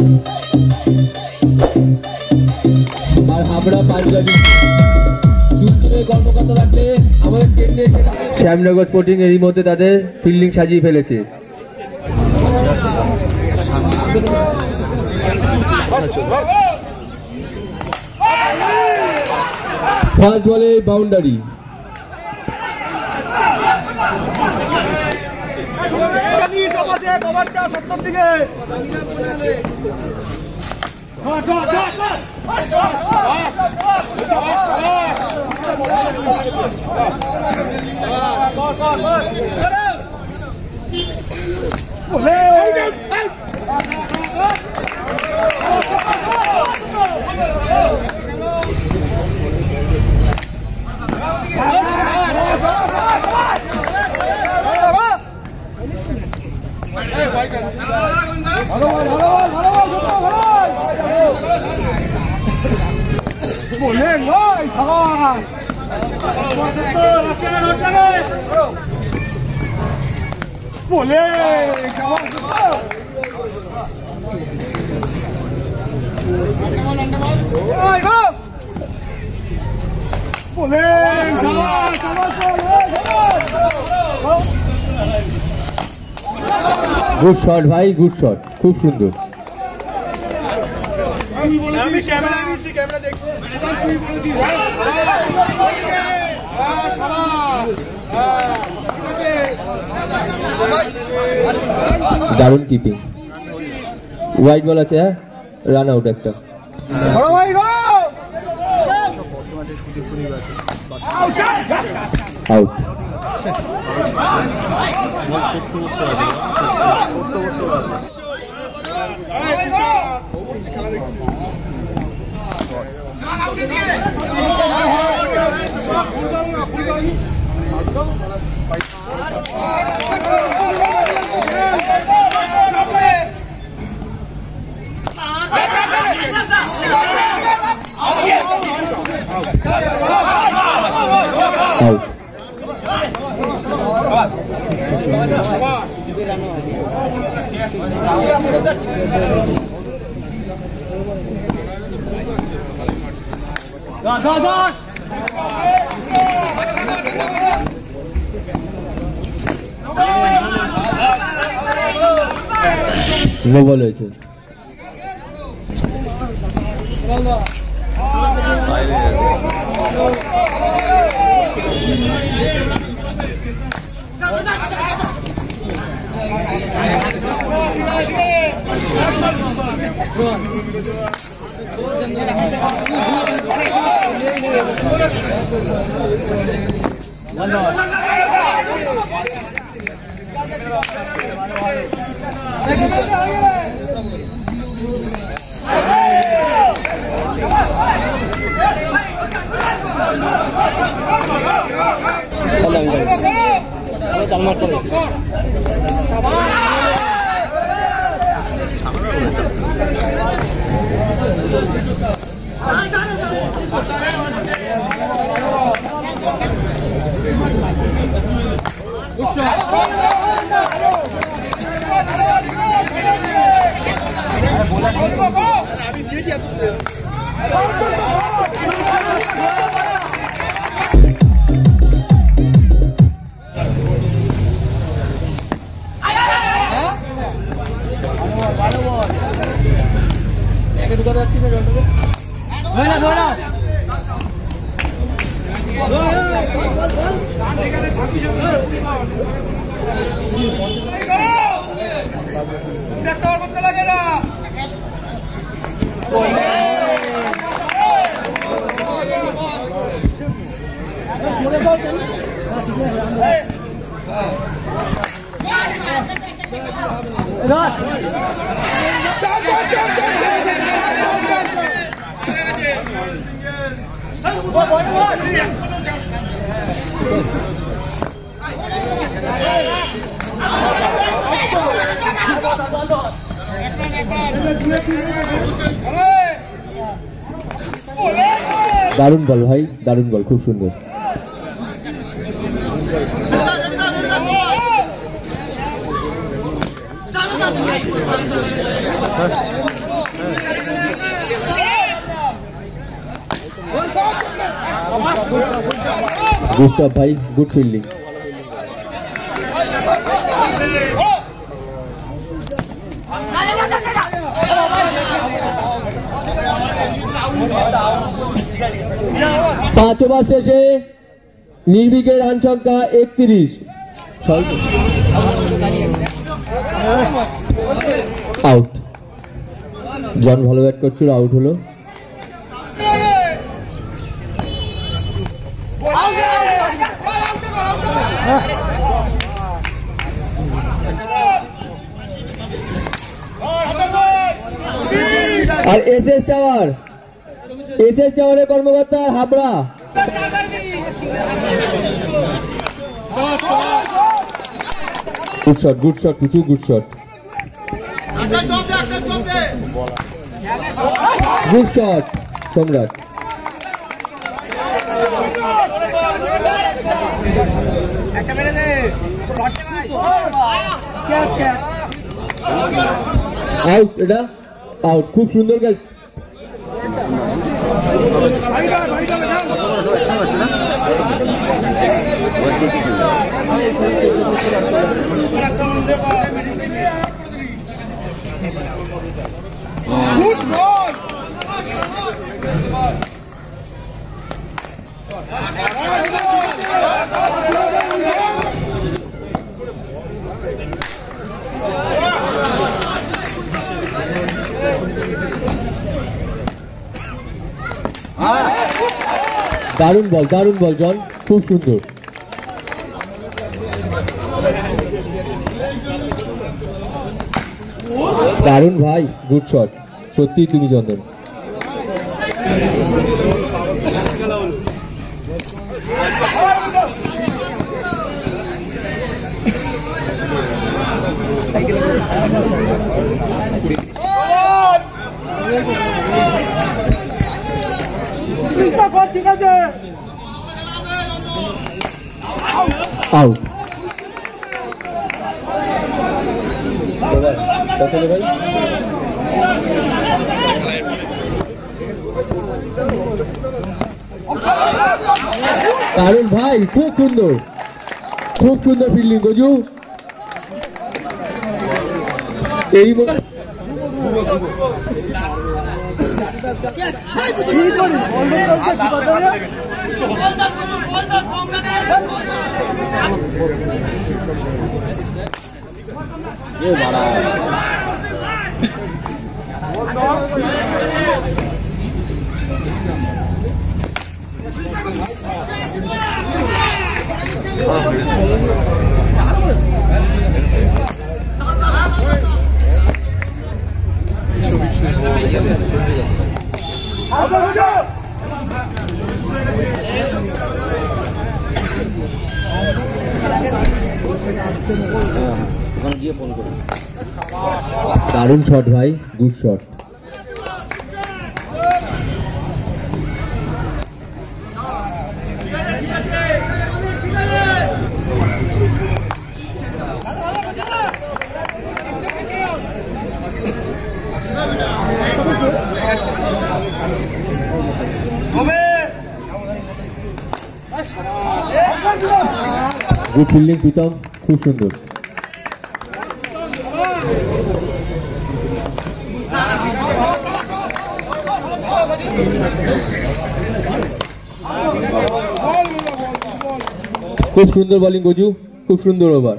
আর হাবড়া পাঞ্জাবি কর্মকর্তা থাকলে আমাদের কেন্দ্রে শ্যামনগর স্পোর্টিং এরই মধ্যে তাদের ফিল্ডিং সাজিয়ে ফেলেছে। ফার্স্ট বলে বাউন্ডারি। গুড শট ভাই, গুড শট, খুব সুন্দর। দারুণ কিপিং। হোয়াইট বল আছে, রান আউট একটা। আউট। নো বল হয়েছে। দারুণ বল ভাই, দারুণ বল, খুব সুন্দর। গুস্তাভ ভাই গুড ফিল্ডিং। পাঁচ ওভার শেষে নির্বিঘ্নে রান সংখ্যা 31। আউট। জন ভালো ব্যাট করছিল, আউট হলো। আর এসএস টাওয়ারের কর্মকর্তা হাবড়া। গুড শট কিছু good shot. Good shot Samrat. Out, এটা আউট। খুব সুন্দর ক্যাচ। দারুণ বল জন, খুব সুন্দর। দারুণ ভাই, গুড শট। সত্যি তুমি চন্দন। ঠিক আছে, আউট। দারুণ ভাই, খুব সুন্দর ফিল্ডিং গজু। এই দারুণ শট ভাই, good shot. Good fielding Pritam, খুব সুন্দর। খুব সুন্দর বোলিং গজু, খুব সুন্দর ওভার।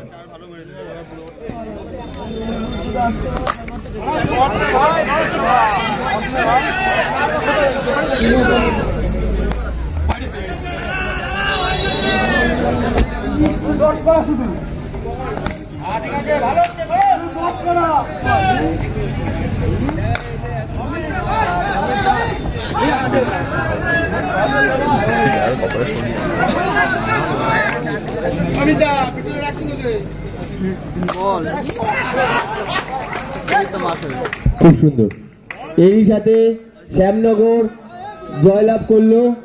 খুব সুন্দর। এরই সাথে শ্যামনগর জয়লাভ করলো।